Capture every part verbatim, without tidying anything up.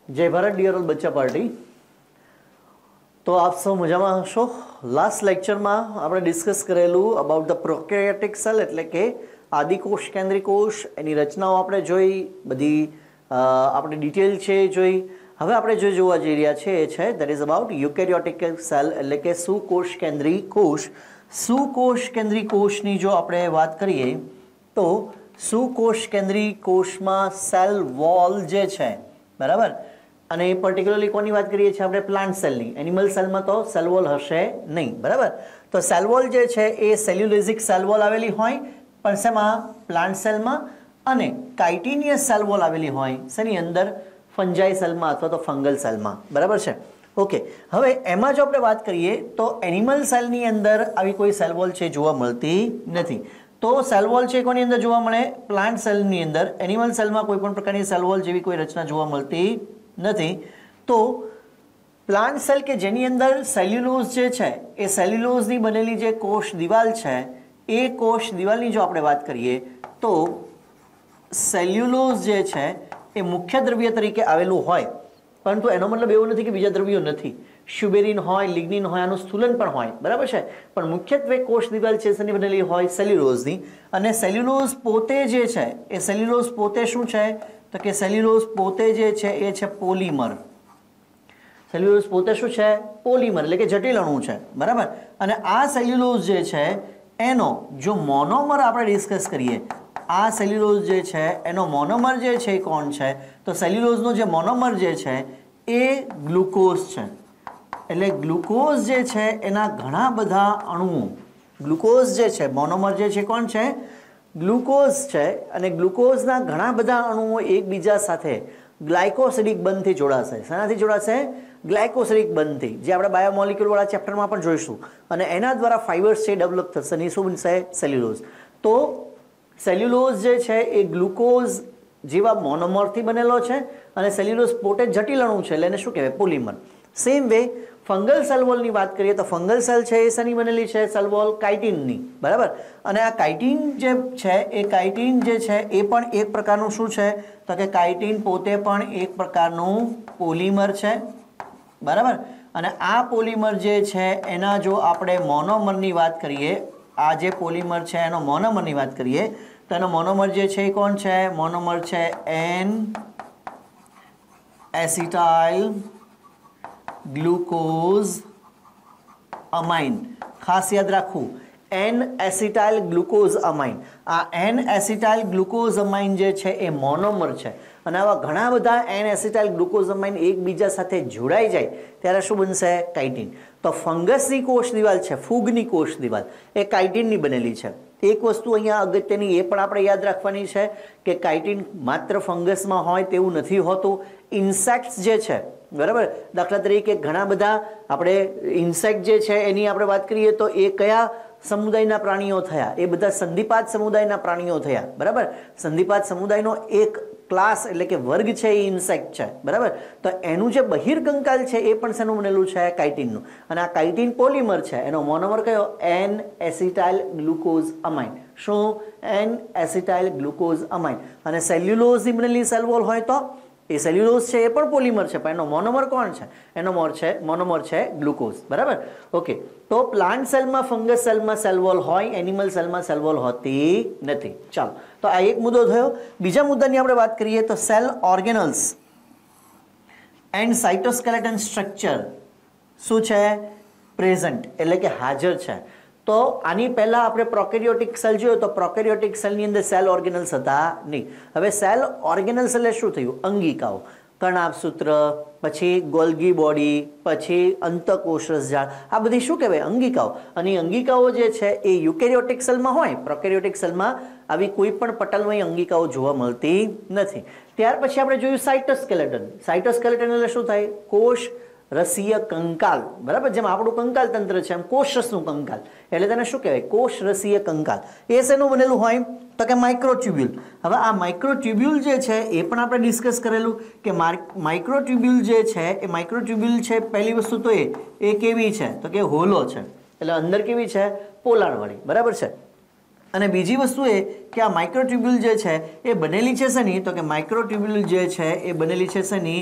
जय भारत dear all बच्चा पार्टी। तो आप सब मजामा हशो। लास्ट लेक्चर में आपणे डिस्कस करेलू अबाउट द प्रोकैरियोटिक सेल एटले के आदिकोष केंद्रीय कोष एनी रचनाओं आपणे जोई, बधी आपणे डिटेल छे जोई। हवे आपणे जो जोवा जई रह्या छे ए छे that is about eukaryotic cell एटले के सुकोष केंद्रीय कोष। सुकोष केंद्रीय कोषनी जो आपणे वात करीए तो सुकोष केंद्रीय कोषमां सेल वॉल जे छे बराबर, અને પર્ટિક્યુલરલી કોની વાત કરીએ છીએ આપણે? પ્લાન્ટ સેલની। એનિમલ સેલમાં તો સેલ વોલ હશે નહીં બરાબર। તો સેલ વોલ જે છે એ સેલ્યુલોઝિક સેલ વોલ આવેલી હોય પણ શેમાં? પ્લાન્ટ સેલમાં। અને કાઇટિનિયસ સેલ વોલ આવેલી હોય શેની અંદર? ફંજાઈ સેલમાં અથવા તો ફંગલ સેલમાં બરાબર છે। ઓકે, હવે એમાં જો આપણે વાત કરીએ તો એનિમલ સેલની અંદર આવી કોઈ સેલ વોલ છે જોવા મળતી નથી। तो सेल वॉल છે કોની અંદર જોવા મળે? પ્લાન્ટ સેલની અંદર। એનિમલ સેલમાં કોઈ પણ પ્રકારની સેલ વોલ જેવી કોઈ રચના જોવા મળતી નથી। તો પ્લાન્ટ સેલ કે જેની અંદર સેલ્યુલોઝ જે છે એ સેલ્યુલોઝની બનેલી જે કોષ દિવાલ છે એ કોષ દિવાલની જો આપણે વાત કરીએ તો સેલ્યુલોઝ જે છે એ મુખ્ય દ્રવ્ય તરીકે આવેલું હોય, પરંતુ એનો મતલબ એવો નથી કે બીજા દ્રવ્યો નથી। શુબેરિન હોય, લિગ્નિન હોય, આનું સ્થૂલન પણ હોય બરાબર છે, પણ મુખ્યત્વે કોષ દિવાલ છે શેની બનેલી હોય? સેલ્યુલોઝની। અને સેલ્યુલોઝ પોતે જે છે એ સેલ્યુલોઝ પોતે શું છે? તો કે સેલ્યુલોઝ પોતે જે છે એ છે પોલિમર। સેલ્યુલોઝ પોતે શું છે? પોલિમર એટલે કે જટિલ અણુ છે બરાબર। અને આ સેલ્યુલોઝ જે છે એનો જો મોનોમર આપણે ડિસ્કસ કરીએ, આ સેલ્યુલોઝ જે છે એનો મોનોમર જે છે એ કોણ છે? તો સેલ્યુલોઝનો જે મોનોમર જે છે એ ગ્લુકોઝ છે। એટલે ગ્લુકોઝ જે છે એના ઘણા બધા અણુઓ, ગ્લુકોઝ જે છે મોનોમર જે છે કોણ છે? ગ્લુકોઝ છે। અને ગ્લુકોઝના ઘણા બધા અણુઓ એકબીજા સાથે ગ્લાયકોસિડિક બંધથી જોડાશે। શેનાથી જોડાશે? ગ્લાયકોસિડિક બંધથી, જે આપણે બાયોમોલિક્યુલ વાળા ચેપ્ટરમાં પણ જોઈશું। અને એના દ્વારા ફાઇબર્સ છે ડેવલપ થશે અને શું બનશે? સેલ્યુલોઝ। તો સેલ્યુલોઝ જે છે એ ગ્લુકોઝ જેવા મોનોમરથી બનેલો છે અને સેલ્યુલોઝ પોતે જટિલ અણુ છે એટલે એને શું કહેવાય? Polymer. Same way fungal cell વોલની વાત કરીએ તો ફંગલ સેલ છે એ શેની બનેલી છે? સેલ વોલ કાઇટિનની બરાબર। અને આ કાઇટિન જે છે એ કાઇટિન જે છે એ પણ એક પ્રકારનું શું છે? તો કે કાઇટિન પોતે પણ એક પ્રકારનું પોલિમર છે બરાબર। અને આ પોલિમર જે છે એના જો આપણે મોનોમરની વાત કરીએ, આ જે પોલિમર છે એનો મોનોમરની વાત કરીએ તો એનો મોનોમર જે છે એ કોણ છે? મોનોમર છે એન એસિટાઇલ ગ્લુકોઝ અમાઇન। ખાસ યાદ રાખવું, એન એસિટાઇલ ગ્લુકોઝ અમાઇન। આ એન એસિટાઇલ ગ્લુકોઝ અમાઇન જે છે એ મોનોમર છે। અને આવા ઘણા બધા એન એસિટાઇલ ગ્લુકોઝ અમાઇન એકબીજા સાથે જોડાઈ જાય ત્યારે શું બનશે? કાઇટિન। તો ફંગસની કોષ દિવાલ છે, ફૂગની કોષ દિવાલ એ કાઇટિનની બનેલી છે। એક વસ્તુ અહીંયા અગત્યની એ પણ આપણે યાદ રાખવાની છે કે કાઇટિન માત્ર ફંગસમાં હોય તેવું નથી હોતું। ઇન્સેક્ટ્સ જે છે બરાબર, દાખલા તરીકે ઘણા બધા આપણે ઇન્સેક્ટ જે છે એની આપણે વાત કરીએ તો એ કયા સમુદાયના પ્રાણીઓ થયા? એ બધા સંધિપાત સમુદાયના પ્રાણીઓ થયા બરાબર। સંધિપાત સમુદાયનો એક ક્લાસ એટલે કે વર્ગ છે એ ઇન્સેક્ટ છે બરાબર। તો એનું જે બહિર્કંકાલ છે એ પણ શેનું બનેલું છે? કાઇટિનનું। અને આ કાઇટિન પોલિમર છે, એનો મોનોમર કયો? N acetyl glucose amine. શું? N acetyl glucose amine. અને સેલ્યુલોઝની બનેલી સેલ વોલ હોય તો એ સેલ્યુલોઝ છે એ પણ પોલિમર છે પણ એનો મોનોમર કોણ છે? એનો મોર છે મોનોમર છે ગ્લુકોઝ બરાબર। ઓકે, તો પ્લાન્ટ સેલમાં ફંગસ સેલમાં સેલ વોલ હોય, એનિમલ સેલમાં સેલ વોલ હોતી નથી। ચાલો, તો આ એક મુદ્દો થયો। બીજા મુદ્દાની આપણે વાત કરીએ તો cell organelles and cytoskeleton structure શું છે? પ્રેઝન્ટ એટલે કે હાજર છે। તો આની પહેલા આપણે પ્રોકેરિયોટિક સેલ જોયો તો પ્રોકેરિયોટિક સેલની અંદર સેલ ઓર્ગેનલ્સ હતા નહીં। હવે સેલ ઓર્ગેનલ્સ એટલે શું થયું? અંગિકાઓ, કર્ણાભસૂત્ર, પછી ગોલ્ગી બોડી, પછી અંતકોષરસ જાળ, આ બધી શું કહેવાય? અંગિકાઓ। અને અંગિકાઓ જે છે એ યુકેરિયોટિક સેલમાં હોય, પ્રોકેરિયોટિક સેલમાં આવી કોઈ પણ પટલમય અંગિકાઓ જોવા મળતી નથી। ત્યાર પછી આપણે જોયું સાઇટોસ્કેલેટન। સાઇટોસ્કેલેટન એટલે શું થાય? કોષ રસીય કંકાલ બરાબર। જેમ આપણું કંકાલ તંત્ર છે એમ કોષરસનું કંકાલ એટલે તેને શું કહેવાય? કોષ રસીય કંકાલ। એ શેનું બનેલું હોય? તો કે માઇક્રોટ્યુબ્યુલ। હવે આ માઇક્રોટ્યુબ્યુલ જે છે એ પણ આપણે ડિસ્કસ કરેલું કે માઇક્રોટ્યુબ્યુલ જે છે એ માઇક્રોટ્યુબ્યુલ છે પહેલી વસ્તુ તો એ એ કેવી છે? તો કે હોલો છે, એટલે અંદર કેવી છે? પોલાણવાળી બરાબર છે। અને બીજી વસ્તુ એ કે આ માઇક્રોટ્યુબ્યુલ જે છે એ બનેલી છે શેની? તો કે માઇક્રોટ્યુબ્યુલ જે છે એ બનેલી છે શેની?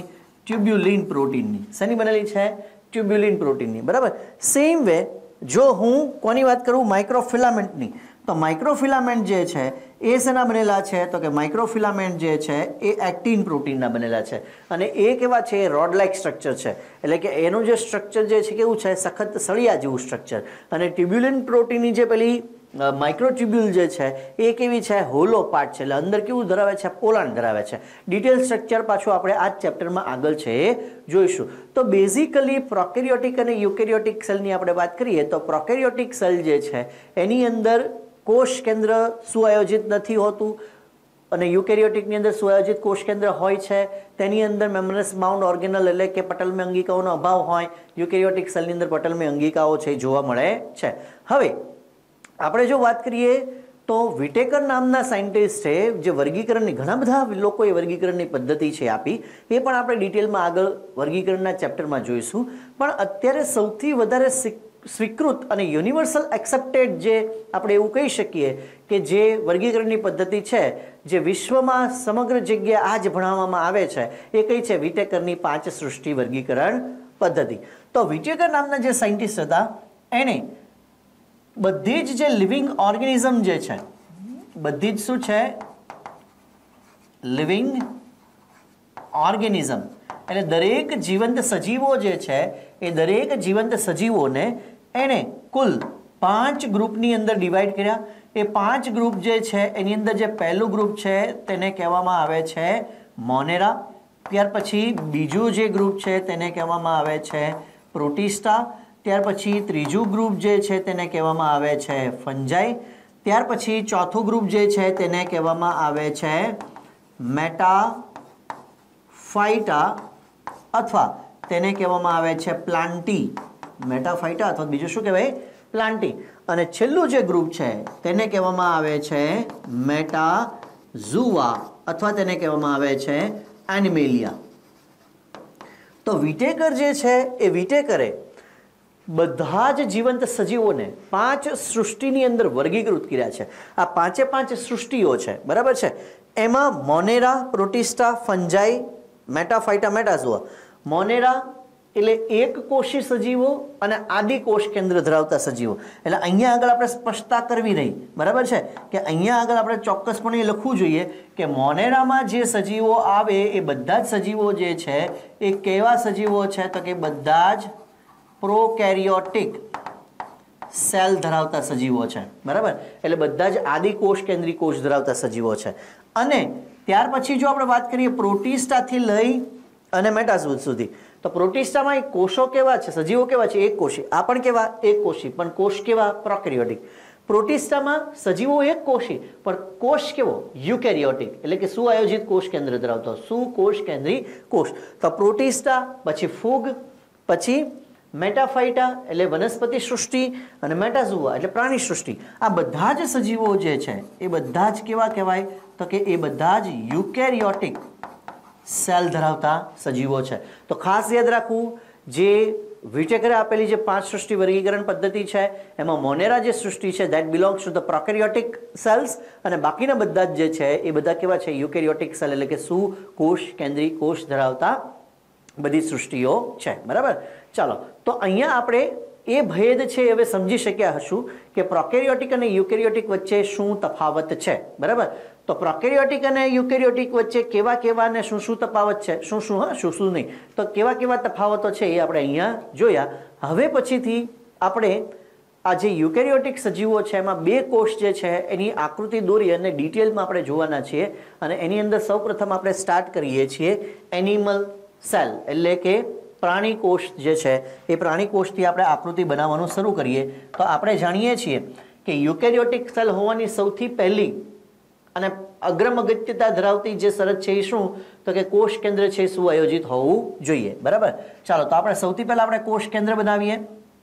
ટ્યુબ્યુલિન પ્રોટીનની. શેની બનેલી છે? ટ્યુબ્યુલિન પ્રોટીનની. બરાબર. સેમ વે જો હું કોની વાત કરું? માઇક્રોફિલામેન્ટની. તો માઇક્રોફિલામેન્ટ જે છે એ શેના બનેલા છે? તો કે માઇક્રોફિલામેન્ટ જે છે એ એક્ટિન પ્રોટીનના બનેલા છે અને એ કેવા છે? રોડ લાઇક સ્ટ્રક્ચર છે. એટલે કે એનું જે સ્ટ્રક્ચર જે છે કેવું છે? સખત સળિયા જેવું સ્ટ્રક્ચર. અને ટ્યુબ્યુલિન પ્રોટીનની જે પેલી માઇક્રોટ્યુબ્યુલ જે છે એ કેવી છે? હોલો પાર્ટ છે. એટલે અંદર કેવું ધરાવે છે? પોલાણ ધરાવે છે. ડિટેલ સ્ટ્રક્ચર પાછું આપણે આ જ ચેપ્ટરમાં આગળ છે એ જોઈશું. તો બેઝિકલી પ્રોકેરિયોટિક અને યુકેરિયોટિક સેલની આપણે વાત કરીએ તો પ્રોકેરિયોટિક સેલ જે છે એની અંદર કોષ કેન્દ્ર સુઆયોજિત નથી હોતું અને યુકેરિયોટિકની અંદર સુઆયોજિત કોષ કેન્દ્ર હોય છે. તેની અંદર મેમ્બ્રેનસ બાઉન્ડ ઓર્ગેનલ એટલે કે પટલમય અંગિકાઓનો અભાવ હોય. યુકેરિયોટિક સેલની અંદર પટલમય અંગિકાઓ છે જોવા મળે છે. હવે આપણે જો વાત કરીએ તો વિટેકર નામના સાયન્ટિસ્ટ છે જે વર્ગીકરણની ઘણા બધા લોકોએ વર્ગીકરણની પદ્ધતિ છે આપી, એ પણ આપણે ડિટેલમાં આગળ વર્ગીકરણના ચેપ્ટરમાં જોઈશું. પણ અત્યારે સૌથી વધારે સ્વીકૃત અને યુનિવર્સલ એક્સેપ્ટેડ જે આપણે એવું કહી શકીએ કે જે વર્ગીકરણની પદ્ધતિ છે જે વિશ્વમાં સમગ્ર જગ્યાએ આ જ ભણાવવામાં આવે છે એ કઈ છે? વિટેકરની પાંચ સૃષ્ટિ વર્ગીકરણ પદ્ધતિ. તો વિટેકર નામના જે સાયન્ટિસ્ટ હતા એણે બધી જ જે લિવિંગ ઓર્ગેનિઝમ જે છે બધી જ શું છે? લિવિંગ ઓર્ગેનિઝમ એટલે દરેક જીવંત સજીવો જે છે એ દરેક જીવંત સજીવોને એને કુલ પાંચ ગ્રુપની અંદર ડિવાઈડ કર્યા. એ પાંચ ગ્રુપ જે છે એની અંદર જે પહેલું ગ્રુપ છે તેને કહેવામાં આવે છે મોનેરા. ત્યાર પછી બીજું જે ગ્રુપ છે તેને કહેવામાં આવે છે પ્રોટિસ્ટા. ત્યાર પછી ત્રીજું ગ્રુપ જે છે તેને કહેવામાં આવે છે ફંજાઈ. ત્યાર પછી ચોથું ગ્રુપ જે છે તેને કહેવામાં આવે છે મેટાફાઇટા અથવા તેને કહેવામાં આવે છે પ્લાન્ટી. મેટાફાઇટા અથવા બીજું શું કહેવાય? પ્લાન્ટી. અને છેલ્લું જે ગ્રુપ છે તેને કહેવામાં આવે છે મેટાઝુઆ અથવા તેને કહેવામાં આવે છે એનિમેલિયા. તો વિટેકર જે છે એ વિટેકરે બધા જ જીવંત સજીવોને પાંચ સૃષ્ટિની અંદર વર્ગીકૃત કર્યા છે. આ પાંચે પાંચ સૃષ્ટિઓ છે બરાબર છે. એમાં મોનેરા, પ્રોટિસ્ટા, ફંજાઈ, મેટાફાઇટા, મેટાઝુઆ. મોનેરા એટલે એક કોષી સજીવો અને આદિ કોષ કેન્દ્ર ધરાવતા સજીવો. એટલે અહીંયા આગળ આપણે સ્પષ્ટતા કરવી રહી બરાબર છે કે અહીંયા આગળ આપણે ચોક્કસપણે લખવું જોઈએ કે મોનેરામાં જે સજીવો આવે એ બધા જ સજીવો જે છે એ કેવા સજીવો છે? તો કે બધા જ પ્રોકેરિયોટિક સેલ ધરાવતા સજીવો છે બરાબર. એટલે બધા જ આદિ કોષ કેન્દ્રી કોષ ધરાવતા સજીવો છે. અને ત્યાર પછી જો આપણે વાત કરીએ પ્રોટિસ્ટાથી લઈ અને મેટાઝુઆ સુધી તો પ્રોટિસ્ટામાં કોષો કેવા છે? સજીવો કેવા છે? એક કોષી. આ પણ કેવા? એક કોષી. પણ કોષ કેવા? પ્રોકેરિયોટિક. પ્રોટિસ્ટામાં સજીવો એક કોષી પણ કોષ કેવો? યુકેરિયોટિક એટલે કે સુઆયોજિત કોષ કેન્દ્ર ધરાવતો સુકોષ કેન્દ્રી કોષ. તો પ્રોટિસ્ટા પછી ફૂગ પછી મેટાફાઇટા એટલે વનસ્પતિ સૃષ્ટિ અને મેટાઝુઆ એટલે પ્રાણી સૃષ્ટિ. આ બધા જ સજીવો જે છે એ બધા જ કેવા કહેવાય? તો કે એ બધા જ યુકેરિયોટિક સેલ ધરાવતા સજીવો છે. તો ખાસ યાદ રાખવું જે વિટેકરે આપેલી જે પાંચ સૃષ્ટિ વર્ગીકરણ પદ્ધતિ છે એમાં મોનેરા જે સૃષ્ટિ છે that belongs to the prokaryotic cells અને બાકીના બધા જ જે છે એ બધા કેવા છે? યુકેરિયોટિક સેલ એટલે કે સુકોષ કેન્દ્રી કોષ ધરાવતા બધી સૃષ્ટિઓ છે બરાબર. ચાલો તો અહીંયા આપણે એ ભેદ છે હવે સમજી શક્યા હશું કે પ્રોકેરિયોટિક અને યુકેરિયોટિક વચ્ચે શું તફાવત છે બરાબર. તો પ્રોકેરિયોટિક અને યુકેરિયોટિક વચ્ચે કેવા કેવા ને શું શું તફાવત છે, શું શું હા શું શું નહીં, તો કેવા કેવા તફાવતો છે એ આપણે અહીંયા જોયા. હવે પછીથી આપણે આ જે યુકેરિયોટિક સજીવો છે એમાં બે કોષ જે છે એની આકૃતિ દોરી અને ડિટેલમાં આપણે જોવાના છીએ. અને એની અંદર સૌપ્રથમ આપણે સ્ટાર્ટ કરીએ છીએ એનિમલ સેલ એટલે કે પ્રાણી કોષ જે છે એ પ્રાણી કોષથી આપણે આકૃતિ બનાવવાનું શરૂ કરીએ. તો આપણે જાણીએ છીએ કે યુકેરિયોટિક સેલ હોવાની સૌથી પહેલી અને અગ્રમ અગત્યતા ધરાવતી જે શરત છે એ શું? તો કે કોષ કેન્દ્ર છે સુઆયોજિત હોવું જોઈએ બરાબર. ચાલો તો આપણે સૌથી પહેલા આપણે કોષ કેન્દ્ર બનાવીએ.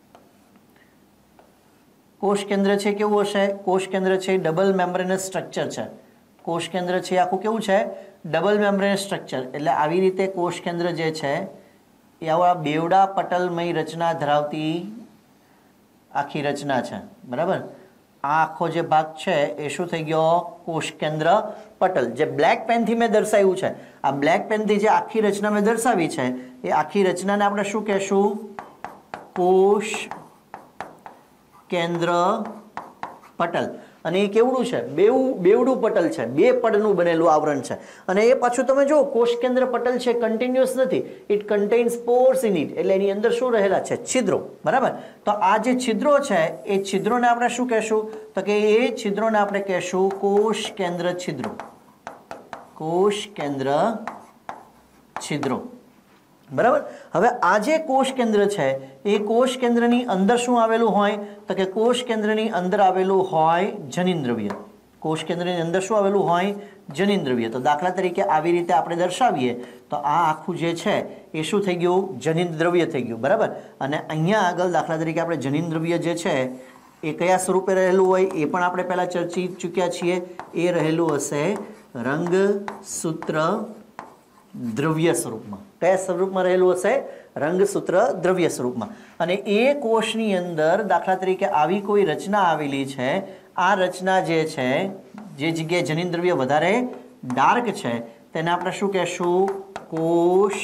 કોષ કેન્દ્ર છે કેવું હશે? કોષ કેન્દ્ર છે ડબલ મેમ્બ્રેનસ સ્ટ્રક્ચર છે. કોષ કેન્દ્ર છે આખું કેવું છે? Double membranous structure. એટલે આવી રીતે કોષ કેન્દ્ર જે છે એ આવા બેવડા પટલમય રચના ધરાવતી આખી રચના છે બરાબર. આ આખો જે ભાગ છે એ શું થઈ ગયો? કોષ કેન્દ્ર પટલ. જે બ્લેક પેનથી મેં દર્શાવ્યું છે, આ બ્લેક પેનથી જે આખી રચના મેં દર્શાવી છે એ આખી રચનાને આપણે શું કહેશું? કોષ કેન્દ્ર પટલ. અને એ કેવડું છે? બેવું બેવડું પટલ છે, બે પડનું બનેલું આવરણ છે. અને એ પાછું તમે જો કોષ કેન્દ્ર પટલ છે કન્ટિન્યુઅસ નથી, it contains pores in it, એટલે એની અંદર શું રહેલા છે? છિદ્રો. બરાબર. તો આ જે છિદ્રો છે એ છિદ્રોને આપણે શું કહેશું? તો કે એ છિદ્રોને આપણે કહેશું કોષ કેન્દ્ર છિદ્રો. કોષ કેન્દ્ર છિદ્રો. બરાબર. હવે આ જે કોષ કેન્દ્ર છે એ કોષ કેન્દ્રની અંદર શું આવેલું હોય? તો કે કોષ કેન્દ્રની અંદર આવેલું હોય જનીન દ્રવ્ય. કોષ કેન્દ્રની અંદર શું આવેલું હોય? જનીન દ્રવ્ય. તો દાખલા તરીકે આવી રીતે આપણે દર્શાવીએ તો આ આખું જે છે એ શું થઈ ગયું? જનીન દ્રવ્ય થઈ ગયું. બરાબર. અને અહીંયા આગળ દાખલા તરીકે આપણે જનીન દ્રવ્ય જે છે એ કયા સ્વરૂપે રહેલું હોય એ પણ આપણે પહેલા ચર્ચી ચૂક્યા છીએ. એ રહેલું હશે રંગસૂત્ર દ્રવ્ય સ્વરૂપમાં. કયા સ્વરૂપમાં રહેલું હશે? રંગસૂત્ર દ્રવ્ય સ્વરૂપમાં. અને એ કોષની અંદર દાખલા તરીકે આવી કોઈ રચના આવેલી છે, આ રચના જે છે જે જગ્યાએ જનીન દ્રવ્ય વધારે ડાર્ક છે તેને આપણે શું કહેશું? કોષ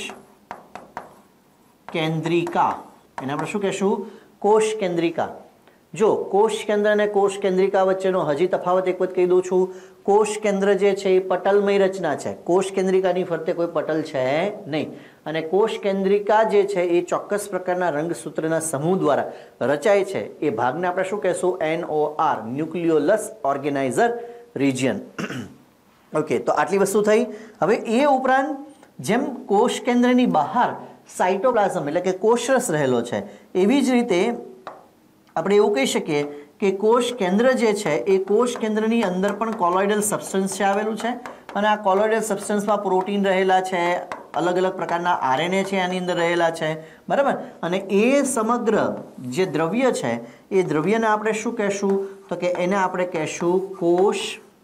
કેન્દ્રિકા. એને આપણે શું કહેશું? કોષ કેન્દ્રિકા. જો કોષ કેન્દ્ર અને કોષ કેન્દ્રિકા વચ્ચેનો હજી તફાવત એક વખત કહી દઉં છું. કોષ કેન્દ્ર જે છે એ પટલમય રચના છે, કોષ કેન્દ્રિકાની ફરતે કોઈ પટલ છે નહીં. અને કોષ કેન્દ્રિકા જે છે એ ચોક્કસ પ્રકારના રંગસૂત્રના સમૂહ દ્વારા રચાય છે. એ ભાગને આપણે શું કહેશું? N O R, nucleolus organizer region. Okay, તો આટલી વસ્તુ થઈ. હવે એ ઉપરાંત જેમ કોષ કેન્દ્રની બહાર સાઇટોપ્લાઝમ એટલે કે કોષરસ રહેલો છે, એવી જ રીતે આપણે એવું કહી શકીએ કે કોષ કેન્દ્ર જે છે એ કોષ કેન્દ્રની અંદર પણ કોલોઇડલ સબસ્ટન્સ છે આવેલું છે. અને આ કોલોઇડલ સબસ્ટન્સમાં પ્રોટીન રહેલા છે, અલગ અલગ પ્રકારના આરએનએ છે આની અંદર રહેલા છે. બરાબર. અને એ સમગ્ર જે દ્રવ્ય છે એ દ્રવ્યને આપણે શું કહેશું? તો કે એને આપણે કહેશું કોષ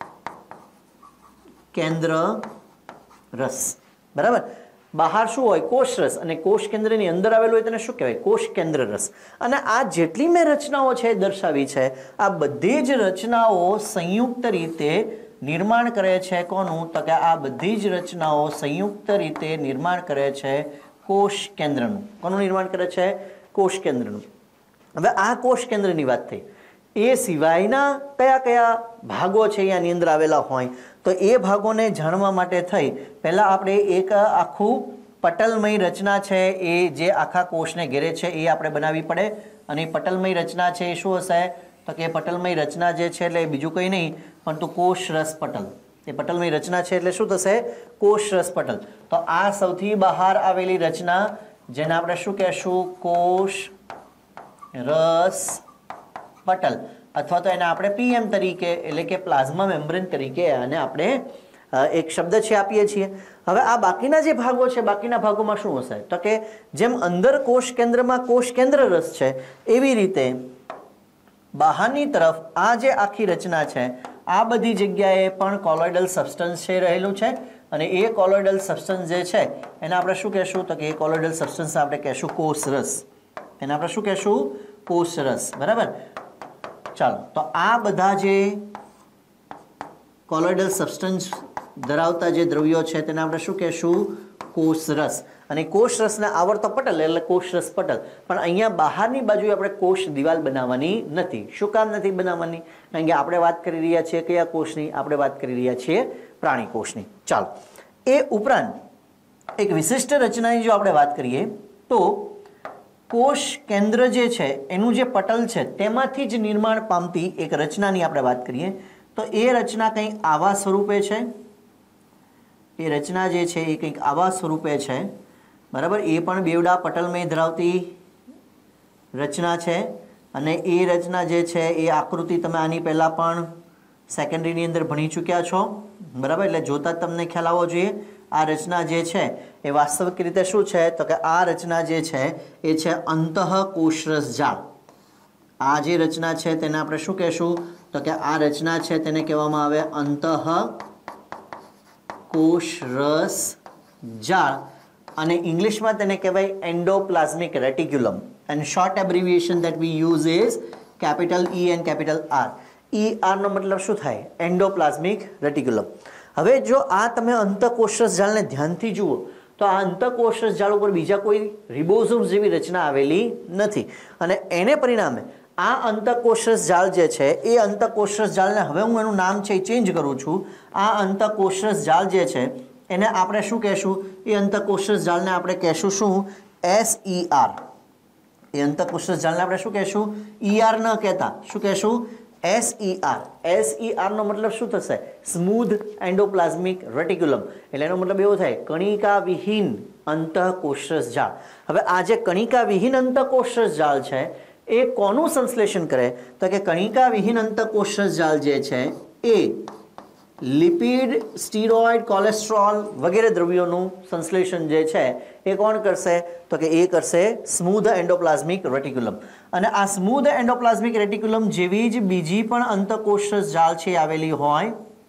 કેન્દ્ર રસ. બરાબર. બહાર શું હોય? કોષ રસ. અને કોષ કેન્દ્રની અંદર આવેલું હોય તેને શું કહેવાય? કોષ કેન્દ્ર રસ. અને આ જેટલી મેં રચનાઓ છે દર્શાવી છે, આ બધી જ રચનાઓ સંયુક્ત રીતે નિર્માણ કરે છે કોનું? તો કે આ બધી જ રચનાઓ સંયુક્ત રીતે નિર્માણ કરે છે કોષ કેન્દ્રનું. કોનું નિર્માણ કરે છે? કોષ કેન્દ્રનું. હવે આ કોષ કેન્દ્રની વાત થઈ. એ સિવાયના કયા કયા ભાગો છે આની અંદર આવેલા હોય? તો એ ભાગોને જાણવા માટે થઈ પહેલાં આપણે એક આખું પટલમય રચના છે એ જે આખા કોષને ઘેરે છે એ આપણે બનાવવી પડે. અને પટલમય રચના છે એ શું હશે? તો કે પટલમય રચના જે છે એટલે બીજું કંઈ નહીં પરંતુ કોષરસ પટલ. એ પટલમય રચના છે એટલે શું થશે? કોષરસ પટલ. તો આ સૌથી બહાર આવેલી રચના જેને આપણે શું કહેશું? કોષ રસ પટલ. અથવા તો એને આપણે પીએમ તરીકે એટલે કે પ્લાઝ્મા મેમ્બ્રેન તરીકે આને આપણે એક શબ્દ છે આપીએ છીએ. હવે આ બાકીના જે ભાગો છે બાકીના ભાગોમાં શું હશે? તો કે જેમ અંદર કોષ કેન્દ્રમાં કોષ કેન્દ્ર રસ છે એવી રીતે બહારની તરફ આ જે આખી રચના છે આ બધી જગ્યાએ પણ કોલોઇડલ સબસ્ટન્સ છે રહેલું છે. અને એ કોલોઇડલ સબસ્ટન્સ જે છે એને આપણે શું કહેશું? તો કે એ કોલોઇડલ સબસ્ટન્સ આપણે કહેશું કોષરસ. એને આપણે શું કહેશું? કોષરસ. બરાબર. ચાલો, તો આ બધા જે કોલોઇડલ સબસ્ટન્સ ધરાવતા જે દ્રવ્યો છે તેને આપણે શું કહેશું? કોષરસ. અને કોષરસને આવરતો પટલ એટલે કોષરસ પટલ. પણ અહીંયા બહારની બાજુએ આપણે કોષ દિવાલ બનાવવાની નથી. શું કામ નથી બનાવવાની? કારણ કે આપણે વાત કરી રહ્યા છીએ કયા કોષની? આપણે વાત કરી રહ્યા છીએ પ્રાણી કોષની. ચાલો, એ ઉપરાંત એક વિશિષ્ટ રચનાની જો આપણે વાત કરીએ તો કોષ કેન્દ્ર જે છે એનું જે પટલ છે તેમાંથી જ નિર્માણ પામતી એક રચનાની આપણે વાત કરીએ તો એ રચના કંઈક આવા સ્વરૂપે છે. એ રચના જે છે એ કંઈક આવા સ્વરૂપે છે. બરાબર. એ પણ બેવડા પટલમય ધરાવતી રચના છે. અને એ રચના જે છે એ આકૃતિ તમે આની પહેલાં પણ સેકન્ડરીની અંદર ભણી ચૂક્યા છો. બરાબર. એટલે જોતાં જ તમને ખ્યાલ આવવો જોઈએ. આ રચના જે છે એ વાસ્તવિક રીતે શું છે? તો કે આ રચના જે છે એ છે અંતઃકોષરસ જાળ. આ જે રચના છે તેને આપણે શું કહેશું? તો કે આ રચના છે તેને કહેવામાં આવે અંતઃકોષરસ જાળ. અને ઇંગ્લિશમાં તેને કહેવાય endoplasmic reticulum. And short abbreviation that we use is capital E and capital R. E R નો મતલબ શું થાય? Endoplasmic reticulum. હવે જો આ તમે અંતઃકોષરસ જાળને ધ્યાનથી જુઓ તો આ અંતઃકોષરસ જાળ ઉપર બીજા કોઈ રિબોઝોમ્સ જેવી રચના આવેલી નથી અને એને પરિણામે આ અંતઃકોષરસ જાળ જે છે એ અંતઃકોષરસ જાળને હવે હું એનું નામ છે એ ચેન્જ કરું છું. આ અંતઃકોષરસ જાળ જે છે એને આપણે શું કહેશું? એ અંતઃકોષરસ જાળને આપણે કહેશું શું? S E R. એ અંતઃકોષરસ જાળને આપણે શું કહેશું? ઈ આર ન કહેતા, શું કહેશું? S E R. S E R નો મતલબ શું થશે? Smooth endoplasmic reticulum. એટલે એનો મતલબ એવો થાય કણિકા વિહીન અંતઃકોષરસ જાળ. હવે આ જે કણિકા વિહીન અંતઃકોષરસ જાળ છે એ કોનું સંશ્લેષણ કરે? તો કે કણિકા વિહીન અંતઃકોષરસ જાળ જે છે એ લિપિડ, સ્ટીરોઇડ, કોલેસ્ટ્રોલ વગેરે દ્રવ્યોનું સંશ્લેષણ જે છે એ કોણ કરશે? તો કે એ કરશે સ્મૂધ એન્ડોપ્લાઝમિક રેટિક્યુલમ. અને આ સ્મૂધ એન્ડોપ્લાઝમિક રેટિક્યુલમ જેવી જ બીજી પણ અંતઃકોષરસ જાળ છે આવેલી હોય.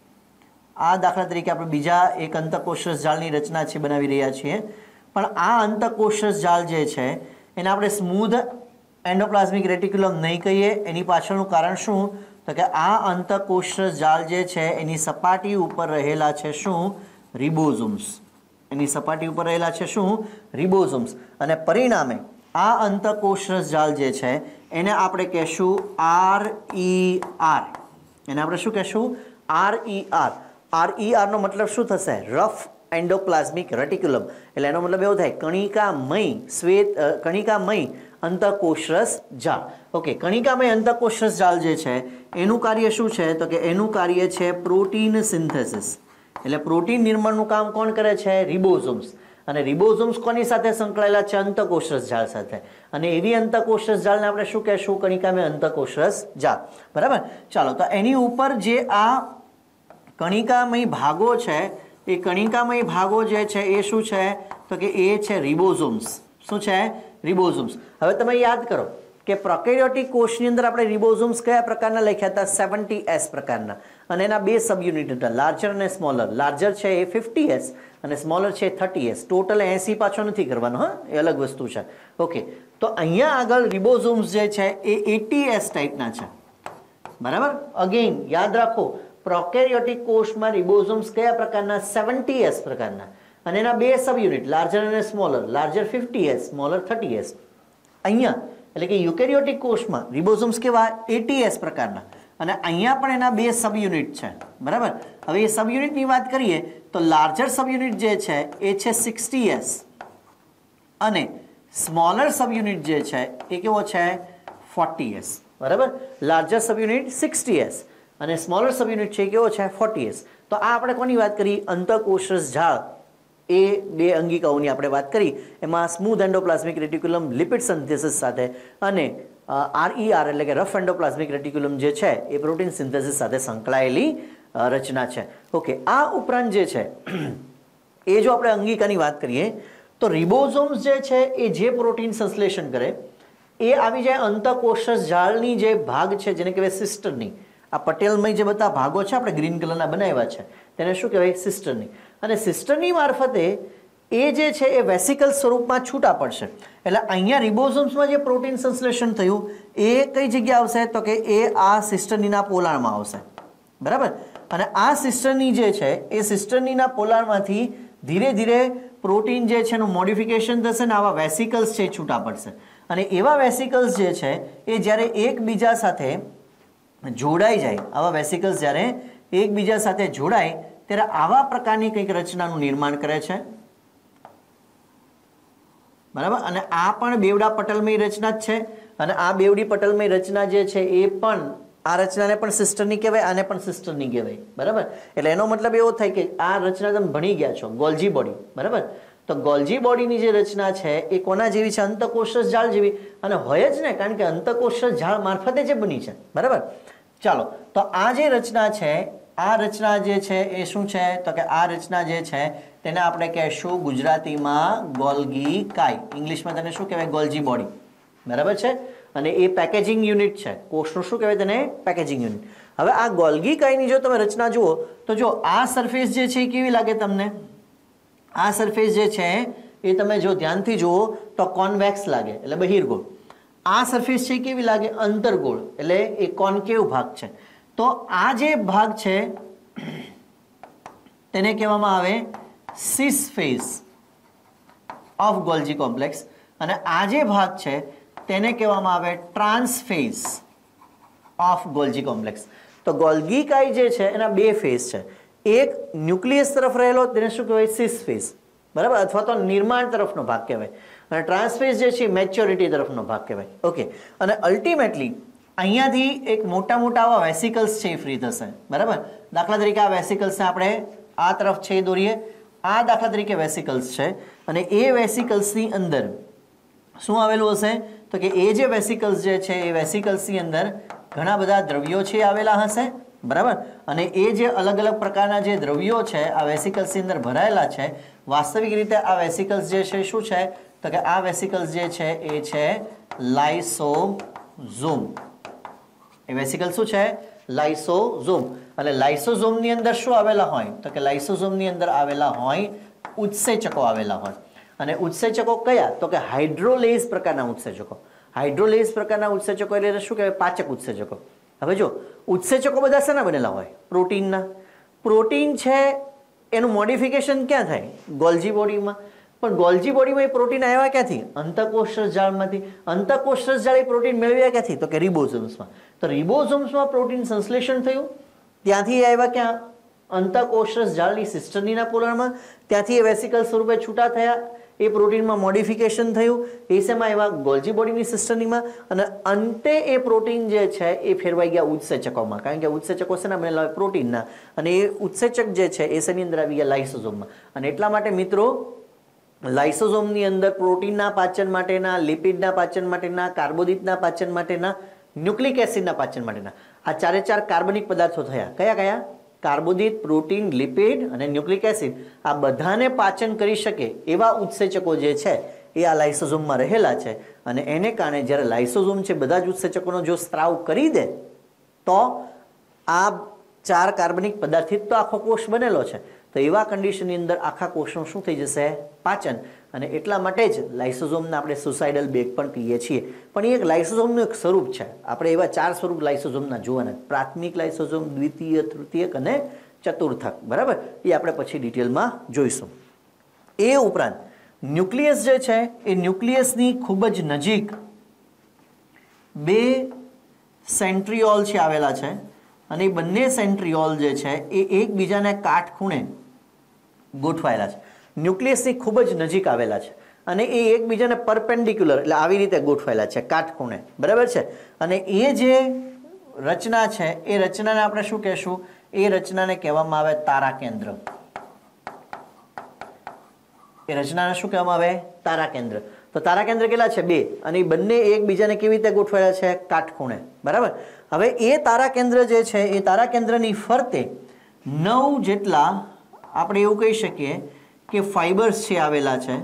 આ દાખલા તરીકે આપણે બીજા એક અંતઃકોષરસ જાળની રચના છે બનાવી રહ્યા છીએ, પણ આ અંતઃકોષરસ જાળ જે છે એને આપણે સ્મૂધ એન્ડોપ્લાઝમિક રેટિક્યુલમ નહીં કહીએ. એની પાછળનું કારણ શું? તો કે આ અંતઃકોષરસ જાળ જે છે એની સપાટી ઉપર રહેલા છે શું? રિબોઝોમ્સ. એની સપાટી ઉપર રહેલા છે શું? રિબોઝોમ્સ. અને પરિણામે આ અંતઃકોષરસ જાળ જે છે એને આપણે કહેશું આર ઈ આર. એને આપણે શું કહેશું? R E R. R E R નો મતલબ શું થશે? Rough endoplasmic reticulum. એટલે એનો મતલબ એવો થાય કણિકામય શ્વેત કણિકામય અંતઃકોષરસ જાળ. ઓકે, કણિકામય અંતઃકોષરસ જાળ જે છે એનું કાર્ય શું છે? તો કે એનું કાર્ય છે પ્રોટીન સિન્થેસિસ. એટલે પ્રોટીન નિર્માણનું કામ કોણ કરે છે? રિબોઝોમ્સ. અને રિબોઝોમ્સ કોની સાથે સંકળાયેલા છે? અંતઃકોષરસ જાળ સાથે. અને એવી અંતઃકોષરસ જાળને આપણે શું કહેશું? કણિકામય અંતઃકોષરસ જાળ. બરાબર. ચાલો, તો એની ઉપર જે આ કણિકામય ભાગો છે એ કણિકામય ભાગો જે છે એ શું છે? તો કે એ છે રિબોઝોમ્સ. શું છે? રિબોઝોમ્સ. હવે તમે યાદ કરો કે પ્રોકેરિયોટિક કોષની અંદર આપણે રિબોઝોમ્સ કયા પ્રકારના લખ્યા હતા? સેવન્ટી એસ પ્રકારના. અને એના બે સબ યુનિટ હતા, લાર્જર અને સ્મોલર. લાર્જર છે એ ફિફ્ટી એસ અને સ્મોલર છે થર્ટી એસ. ટોટલ એસી પાછો નથી કરવાનો, હા, એ અલગ વસ્તુ છે. ઓકે, તો અહીંયા આગળ રિબોઝોમ્સ જે છે એ એટી એસ ટાઈપના છે. બરાબર. અગેન યાદ રાખો, પ્રોકેરિયોટિક કોષમાં રિબોઝોમ્સ કયા પ્રકારના? સેવન્ટી એસ પ્રકારના. અને એના બે સબ યુનિટ, લાર્જર અને smaller. Larger fifty S, smaller thirty S. અહીંયા એટલે કે યુકેરિયોટિક કોષમાં રિબોઝોમ્સ કેવા? એટી એસ પ્રકારના. અને અહીંયા પણ એના બે સબ યુનિટ છે. બરાબર. હવે એ સબ યુનિટની વાત કરીએ તો લાર્જર સબ યુનિટ જે છે એ છે સિક્સટી એસ અને સ્મોલર સબ યુનિટ જે છે એ કેવો છે? Forty S. બરાબર. Larger subunit sixty S અને સ્મોલર સબ યુનિટ છે કેવો છે? Forty S. તો આ આપણે કોની વાત કરી? અંતઃકોષરસ જાળ. એ બે અંગિકાઓની આપણે વાત કરી. એમાં smooth endoplasmic reticulum lipid synthesis સાથે અને આર ઈ આર એટલે કે રફ એન્ડોપ્લાઝમિક રેટિક્યુલમ જે છે એ પ્રોટીન સિન્થેસિસ સાથે સંકળાયેલી રચના છે. ઓકે, આ ઉપરાંત જે છે એ જો આપણે અંગિકાની વાત કરીએ તો રિબોઝોમ્સ જે છે એ જે પ્રોટીન સંશ્લેષણ કરે એ આવી જાય અંતઃકોષરસ જાળની જે ભાગ છે જેને કહેવાય સિસ્ટરની. આ પટેલમય જે બધા ભાગો છે આપણે ગ્રીન કલરના બનાવ્યા છે તેને શું કહેવાય? સિસ્ટરની. અને સિસ્ટરની મારફતે એ જે છે એ વેસિકલ સ્વરૂપમાં છૂટા પડશે. એટલે અહીંયા રિબોઝોમ્સમાં જે પ્રોટીન સંશ્લેષણ થયું એ કઈ જગ્યા આવશે? તો કે એ આ સિસ્ટર્નીના પોલારમાં આવશે. બરાબર. અને આ સિસ્ટર્ની જે છે એ સિસ્ટર્નીના પોલારમાંથી ધીરે ધીરે પ્રોટીન જે છે એનું મોડિફિકેશન થશે ને આવા વેસિકલ્સ છે એ છૂટા પડશે. અને એવા વેસિકલ્સ જે છે એ જ્યારે એકબીજા સાથે જોડાઈ જાય, આવા વેસિકલ્સ જ્યારે એકબીજા સાથે જોડાય ત્યારે આવા પ્રકારની કંઈક રચનાનું નિર્માણ કરે છે. બરાબર. અને આ પણ બેવડા પટલમય રચના જ છે. અને આ બેવડી પટલમય રચના જે છે એ પણ આ રચનાને પણ સિસ્ટરની કહેવાય, આને પણ સિસ્ટરની કહેવાય. બરાબર. એટલે એનો મતલબ એવો થાય કે આ રચના તમે ભણી ગયા છો, ગોલ્જી બોડી. બરાબર. તો ગોલ્જી બોડીની જે રચના છે એ કોના જેવી છે? અંતઃકોષરસ જાળ જેવી. અને હોય જ ને, કારણ કે અંતઃકોષરસ જાળ મારફતે જે બની છે. બરાબર. ચાલો, તો આ જે રચના છે આ રચના જે છે એ શું છે? તો કે આ રચના જે છે તેને આપણે કહેશું ગુજરાતીમાં ગોલ્ગી કાય. ઇંગ્લિશમાં તેને શું કહેવાય? Golgi body. બરાબર છે. અને એ પેકેજિંગ યુનિટ છે કોષનું. શું કહેવાય તેને? Packaging unit. હવે આ ગોલ્ગી કાયની જો તમે રચના જુઓ તો જો આ સરફેસ જે છે એ કેવી લાગે તમને? આ સરફેસ જે છે એ તમે જો ધ્યાનથી જુઓ તો કોન્વેક્સ લાગે, એટલે બહિર્ગોળ. આ સરફેસ છે કેવી લાગે? અંતર્ગોળ, એટલે એ કોન્કેવ ભાગ છે. તો આ જે ભાગ છે તેને કહેવામાં આવે cis face of Golgi complex અને આ જે ભાગ છે તેને કહેવામાં આવે trans face of Golgi complex. તો ગોલ્ગી કાય જે છે એના બે ફેઝ છે. એક ન્યુક્લિયસ તરફ રહેલો તેને શું કહેવાય સિસ ફેઝ, બરાબર, અથવા તો નિર્માણ તરફનો ભાગ કહેવાય. અને ટ્રાન્સફેઝ જે છે મેચ્યોરિટી તરફનો ભાગ કહેવાય. ઓકે, અને અલ્ટિમેટલી અહીંયાથી એક મોટા મોટા આવા વેસિકલ્સ છે એ ફ્રી થશે, બરાબર. દાખલા તરીકે આ વેસિકલ્સને આપણે આ તરફ છે દોરીએ. આ દાખલા તરીકે વેસિકલ્સ છે અને એ વેસિકલ્સની અંદર શું આવેલું હશે તો કે એ જે વેસિકલ્સ જે છે એ વેસિકલ્સની અંદર ઘણા બધા દ્રવ્યો છે આવેલા હશે, બરાબર. અને એ જે અલગ અલગ પ્રકારના જે દ્રવ્યો છે આ વેસિકલ્સની અંદર ભરાયેલા છે, વાસ્તવિક રીતે આ વેસિકલ્સ જે છે શું છે તો કે આ વેસિકલ્સ જે છે એ છે લાઇસોઝોમ. એ વેસિકલ શું છે લાઇસોઝોમ. અને લાઇસોઝોમની અંદર શું આવેલા હોય તો કે લાઇસોઝોમની અંદર આવેલા હોય ઉત્સેચકો આવેલા હોય. અને ઉત્સેચકો કયા તો કે હાઇડ્રોલેઝ પ્રકારના ઉત્સેચકો. હાઇડ્રોલેઝ પ્રકારના ઉત્સેચકો એટલે શું કહેવાય પાચક ઉત્સેચકો. હવે જો ઉત્સેચકો બધા શેના બનેલા હોય પ્રોટીનના. પ્રોટીન છે એનું મોડિફિકેશન ક્યાં થાય ગોલ્જી બોડીમાં. પણ ગોલ્જી બોડીમાં એ પ્રોટીન આવ્યા ક્યાંથી અંતઃકોષરસ જાળમાંથી. અંતઃકોષરસ જાળ એ પ્રોટીન મેળવ્યા ક્યાંથી તો કે રિબોઝોમ્સમાં. તો રિબોઝોમ્સમાં પ્રોટીન સંશ્લેષણ થયું, ત્યાંથી આવ્યા ક્યાં અંતઃકોષરસ જાળની સિસ્ટર્નીના પોલરમાં, ત્યાંથી એ વેસિકલ સ્વરૂપે છૂટા થયા, એ પ્રોટીનમાં મોડિફિકેશન થયું, એ શેમાં એવા ગોલ્જી બોડીની સિસ્ટર્નીમાં, અને અંતે એ પ્રોટીન જે છે એ ફેરવાઈ ગયા ઉત્સેચકોમાં. કારણ કે ઉત્સેચકો શેના બનેલા હોય પ્રોટીનના, અને એ ઉત્સેચક જે છે એ શેની અંદર આવી ગયા લાઇસોઝોમમાં. અને એટલા માટે મિત્રો લાઇસોઝોમની અંદર પ્રોટીનના પાચન માટેના, લિપિડના પાચન માટેના, કાર્બોદિતના પાચન માટેના, ન્યુક્લિક એસિડના પાચન માટેના આ ચારે ચાર કાર્બનિક પદાર્થો થયા. કયા કયા કાર્બોદિત, પ્રોટીન, લિપિડ અને ન્યુક્લિક એસિડ. આ બધાને પાચન કરી શકે એવા ઉત્સેચકો જે છે એ આ લાઇસોઝોમમાં રહેલા છે. અને એને કારણે જ્યારે લાઇસોઝોમ છે બધા જ ઉત્સેચકોનો જો સ્ત્રાવ કરી દે તો આ ચાર કાર્બનિક પદાર્થિત તો આખો કોષ બનેલો છે. તો એવા કન્ડિશનની અંદર આખા કોષનું શું થઈ જશે પાચન. અને એટલા માટે જ લાઇસોઝોમને આપણે સુસાઇડલ બેગ પણ કહીએ છીએ. પણ એ એક લાઇસોઝોમનું એક સ્વરૂપ છે. આપણે એવા ચાર સ્વરૂપ લાઇસોઝોમના જોવાના, પ્રાથમિક લાઇસોઝોમ, દ્વિતીય, તૃતીયક અને ચતુર્થક, બરાબર. એ આપણે પછી ડિટેલમાં જોઈશું. એ ઉપરાંત ન્યુક્લિયસ જે છે એ ન્યુક્લિયસની ખૂબ જ નજીક બે સેન્ટ્રિયોલ છે આવેલા છે. અને એ બંને સેન્ટ્રિયોલ જે છે એ એકબીજાને કાટખૂણે ગોઠવાયેલા છે. ન્યુક્લિયસની ખૂબ જ નજીક આવેલા છે અને એ એકબીજાને પરપેન્ડિક્યુલર એટલે આવી રીતે ગોઠવાયેલા છે કાટખૂણે, બરાબર છે. અને એ જે રચના છે એ રચનાને આપણે શું કહેશું એ રચનાને કહેવામાં આવે તારા કેન્દ્ર. એ રચનાને શું કહેવામાં આવે તારા કેન્દ્ર. તો તારા કેન્દ્ર કેટલા છે બે, અને એ બંને એકબીજાને કેવી રીતે ગોઠવાયેલા છે કાટખૂણે, બરાબર. હવે એ તારા કેન્દ્ર જે છે એ તારા કેન્દ્રની ફરતે નવ જેટલા આપણે એવું કહી શકીએ કે ફાઈબર્સ છે આવેલા છે,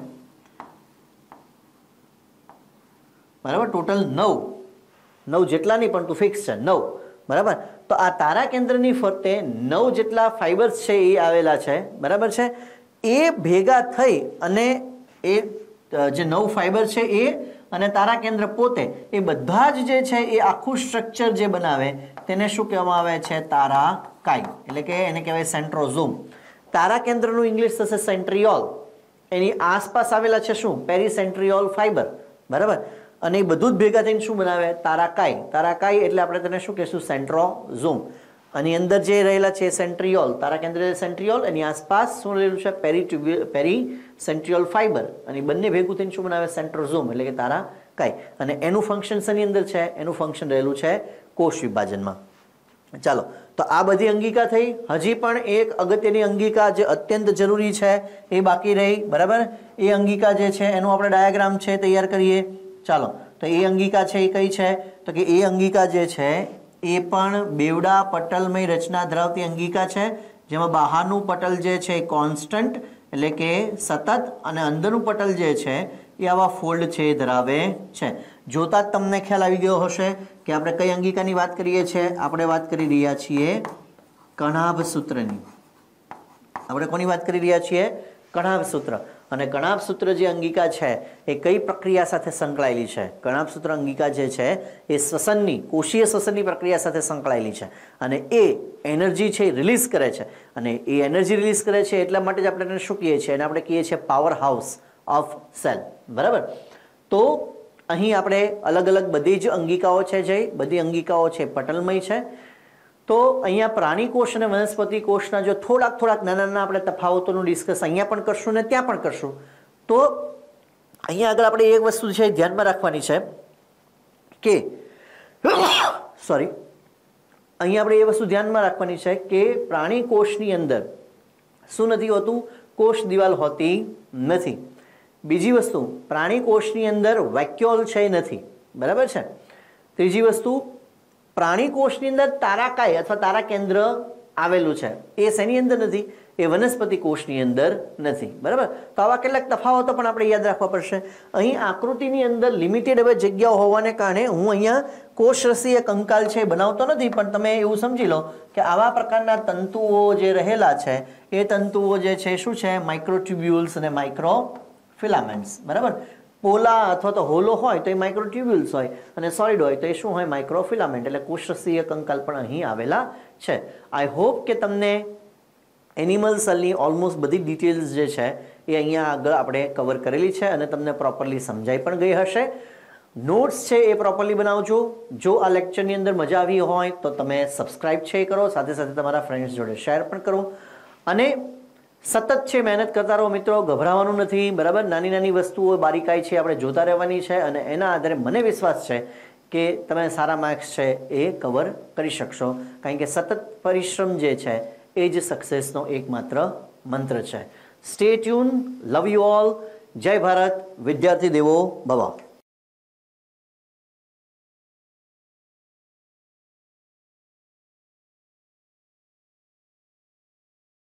બરાબર. ટોટલ નવ નવ જેટલા નહીં પણ તું ફિક્સ છે નવ, બરાબર. તો આ તારા કેન્દ્રની ફરતે નવ જેટલા ફાઈબર્સ છે એ આવેલા છે, બરાબર છે. એ ભેગા થઈ અને એ જે નવ ફાઈબર છે એ અને તારા કેન્દ્ર પોતે એ બધા જ જે છે એ આખું સ્ટ્રક્ચર જે બનાવે તેને શું કહેવામાં આવે છે તારા કાય, એટલે કે એને કહેવાય સેન્ટ્રોઝોમ. તારા કેન્દ્રનું ઇંગ્લિશ થશે સેન્ટ્રિયોલ. એની આસપાસ આવેલા છે શું પેરીસેન્ટ્રિયોલ ફાઈબર, બરાબર. અને એ બધું જ ભેગા થઈને શું બનાવે તારા કાય. તારા કાય એટલે આપણે તેને શું કહેશું સેન્ટ્રોઝોમ. અને અંદર જે રહેલા છે સેન્ટ્રિયોલ, તારા કેન્દ્ર સેન્ટ્રિયોલ, એની આસપાસ શું રહેલું છે પેરી પેરી સેન્ટ્રિયોલ ફાઈબર, અને બંને ભેગું થઈને શું બનાવે સેન્ટ્રોઝોમ એટલે કે તારા કાય. અને એનું ફંક્શન શેની અંદર છે એનું ફંક્શન રહેલું છે કોષ વિભાજનમાં. ચાલો, તો આ બધી અંગિકા થઈ. હજી પણ એક અગત્યની અંગિકા જે અત્યંત જરૂરી છે એ બાકી રહી, બરાબર. એ અંગિકા જે છે એનું આપણે ડાયાગ્રામ છે તૈયાર કરીએ. ચાલો, તો એ અંગિકા છે એ કઈ છે તો કે એ અંગિકા જે છે એ પણ બેવડા પટલમય રચના ધરાવતી અંગિકા છે, જેમાં બહારનું પટલ જે છે એ કોન્સ્ટન્ટ એટલે કે સતત, અને અંદરનું પટલ જે છે એ આવા ફોલ્ડ છે એ ધરાવે છે. જોતા જ તમને ખ્યાલ આવી ગયો હશે કે આપણે કઈ અંગિકાની વાત કરીએ છીએ. આપણે વાત કરી રહ્યા છીએ કણાભ સૂત્રની. આપણે કોની વાત કરી રહ્યા છીએ કણાભ સૂત્ર અને કણાભ સૂત્ર જે અંગિકા છે એ કઈ પ્રક્રિયા સાથે સંકળાયેલી છે? કણાભ સૂત્ર અંગિકા જે છે એ શ્વસનની કોષીય શ્વસનની પ્રક્રિયા સાથે સંકળાયેલી છે અને એ એનર્જી છે એ રિલીઝ કરે છે અને એ એનર્જી રિલીઝ કરે છે એટલા માટે જ આપણે એને શું કહીએ છીએ? એને આપણે કહીએ છીએ પાવર હાઉસ ઓફ સેલ, બરાબર? તો અહીં આપણે અલગ અલગ બધી જ અંગિકાઓ છે જે બધી અંગિકાઓ છે પટલમય છે. તો અહીંયા પ્રાણી કોષ અને વનસ્પતિ કોષના જો થોડાક થોડાક નાના નાના આપણે તફાવતોનું ડિસ્કસ અહીંયા પણ કરશું ને ત્યાં પણ કરશું. તો અહીંયા આગળ આપણે એક વસ્તુ છે ધ્યાનમાં રાખવાની છે કે સોરી અહીંયા આપણે એ વસ્તુ ધ્યાનમાં રાખવાની છે કે પ્રાણી કોષની અંદર શું નથી હોતું? કોષ દિવાલ હોતી નથી. બીજી વસ્તુ, પ્રાણી કોષની અંદર વેક્યુઓલ છે નથી, બરાબર છે. ત્રીજી વસ્તુ, પ્રાણી કોષની અંદર તારાકાય અથવા તારા કેન્દ્ર આવેલું છે. એ શેની અંદર નથી? એ વનસ્પતિ કોષની અંદર નથી, બરાબર? તો આવા કેટલાક તફાવતો પણ આપણે યાદ રાખવા પડશે. અહીં આકૃતિની અંદર લિમિટેડ હવે જગ્યાઓ હોવાને કારણે હું અહીંયા કોષરસીય કંકાલ છે બનાવતો નથી, પણ તમે એવું સમજી લો કે આવા પ્રકારના તંતુઓ જે રહેલા છે એ તંતુઓ જે છે શું છે? માઇક્રોટ્યુબ્યુલ્સ અને માઇક્રો ફિલામેન્ટ્સ, બરાબર? પોલા અથવા તો હોલો હોય તો એ માઇક્રોટ્યુબ્યુલ્સ હોય અને સોલિડ હોય તો એ શું હોય? માઇક્રોફિલામેન્ટ. એટલે કોષરસીય કંકાલ પણ અહીં આવેલા છે. આઈ હોપ કે તમને એનિમલ સેલની ઓલમોસ્ટ બધી ડિટેલ્સ જે છે એ અહીંયા આગળ આપણે કવર કરેલી છે અને તમને પ્રોપરલી સમજાઈ પણ ગઈ હશે. નોટ્સ છે એ પ્રોપરલી બનાવજો. જો આ લેક્ચરની અંદર મજા આવી હોય તો તમે સબસ્ક્રાઇબ છે એ કરો, સાથે સાથે તમારા ફ્રેન્ડ્સ જોડે શેર પણ કરો અને સતત છે મહેનત કરતા રહો મિત્રો, ગભરાવાનું નથી, બરાબર? નાની નાની વસ્તુઓ બારીકાઈ છે આપણે જોતા રહેવાની છે અને એના આધારે મને વિશ્વાસ છે કે તમે સારા માર્ક્સ છે એ કવર કરી શકશો, કારણ કે સતત પરિશ્રમ જે છે એ જ સક્સેસનો એકમાત્ર મંત્ર છે. Stay tune. Love you all. જય ભારત. વિદ્યાર્થી દેવો ભવ.